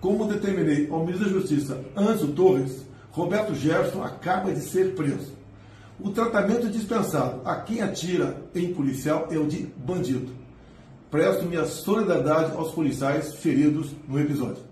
Como determinei ao ministro da Justiça, Âncio Torres, Roberto Jefferson acaba de ser preso. O tratamento dispensado a quem atira em policial é o de bandido. Presto minha solidariedade aos policiais feridos no episódio.